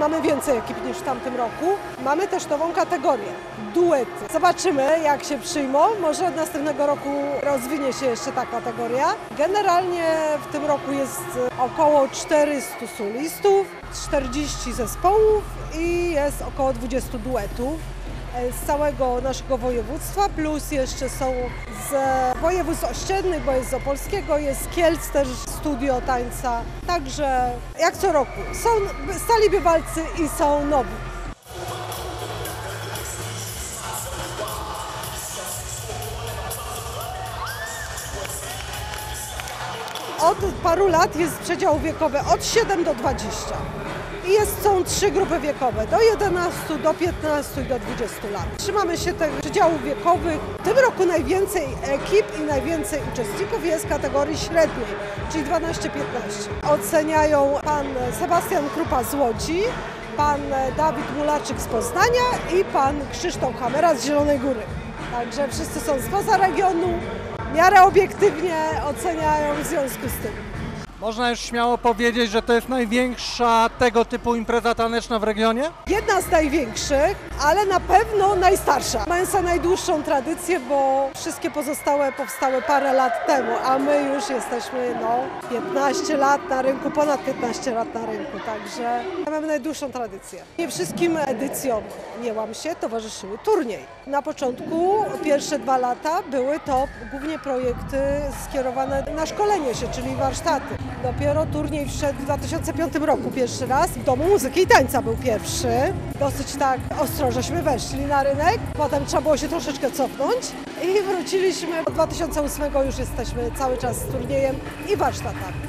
mamy więcej ekip niż w tamtym roku. Mamy też nową kategorię, duety. Zobaczymy, jak się przyjmą. Może od następnego roku rozwinie się jeszcze ta kategoria. Generalnie w tym roku jest około 400 solistów, 40 zespołów i jest około 20 duetów z całego naszego województwa, plus jeszcze są z województw ościennych, bo jest z opolskiego, jest z Kielc też studio tańca. Także jak co roku są stali bywalcy i są nowi. Od paru lat jest przedział wiekowy od 7 do 20. I są 3 grupy wiekowe, do 11, do 15 i do 20 lat. Trzymamy się tych przedziałów wiekowych. W tym roku najwięcej ekip i najwięcej uczestników jest w kategorii średniej, czyli 12-15. Oceniają pan Sebastian Krupa z Łodzi, pan Dawid Mulaczyk z Poznania i pan Krzysztof Hamera z Zielonej Góry. Także wszyscy są spoza regionu, w miarę obiektywnie oceniają w związku z tym. Można już śmiało powiedzieć, że to jest największa tego typu impreza taneczna w regionie? Jedna z największych, ale na pewno najstarsza. Mensa najdłuższą tradycję, bo wszystkie pozostałe powstały parę lat temu, a my już jesteśmy 15 lat na rynku, ponad 15 lat na rynku, także mamy najdłuższą tradycję. Nie wszystkim edycjom, nie łam się, towarzyszyły turniej. Na początku, pierwsze 2 lata były to głównie projekty skierowane na szkolenie się, czyli warsztaty. Dopiero turniej wszedł w 2005 roku pierwszy raz. W Domu Muzyki i Tańca był pierwszy. Dosyć tak ostro żeśmy weszli na rynek. Potem trzeba było się troszeczkę cofnąć i wróciliśmy. Od 2008 już jesteśmy cały czas z turniejem i warsztatami.